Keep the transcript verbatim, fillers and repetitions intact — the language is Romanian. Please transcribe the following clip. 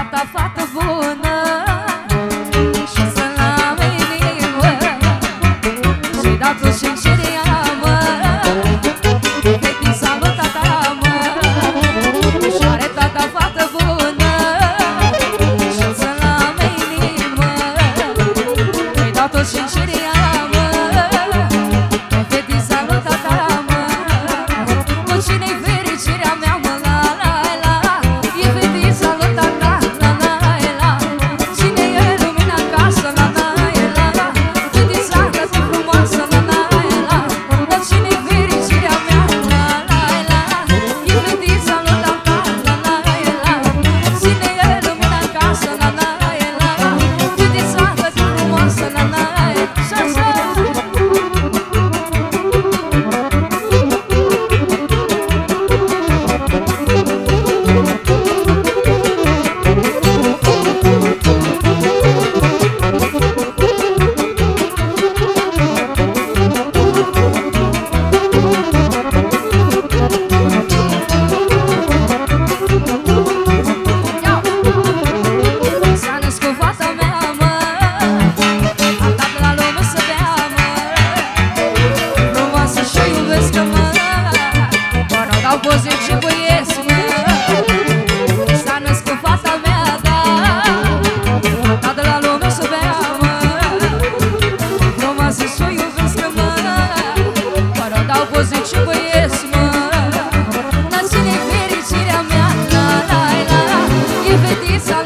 tata fată bună și să n-am inimă și-i dat tu sinceria, mă, fetița lui tata, mă, și are tata fată bună și să n-am inimă, și-i dat tu sinceria, mă, fetița lui tata, mă, cu cine-i fericirea mea, mă, la la la, e fetița lui tata, la la la, cine e lumina în casă, la la la, fetița că-ți frumoasă, la la la, dar cine-i fericirea mea, la la la, e fetița lui tata, la la la, cine e lumina în casă, la la la, fetița că-ți frumoasă, la la la, și-așa. S-a născut fata mea, mă, am dat la lume să bea, mă, frumoasă și iubesc, mă, mă rog, au poze și băieți, mă. S-a născut fata mea, da, am dat la lume să bea, mă, frumoasă și iubesc, mă, mă rog, au poze și băieți, mă. Dar cine-i fericirea mea, la la la, e fetița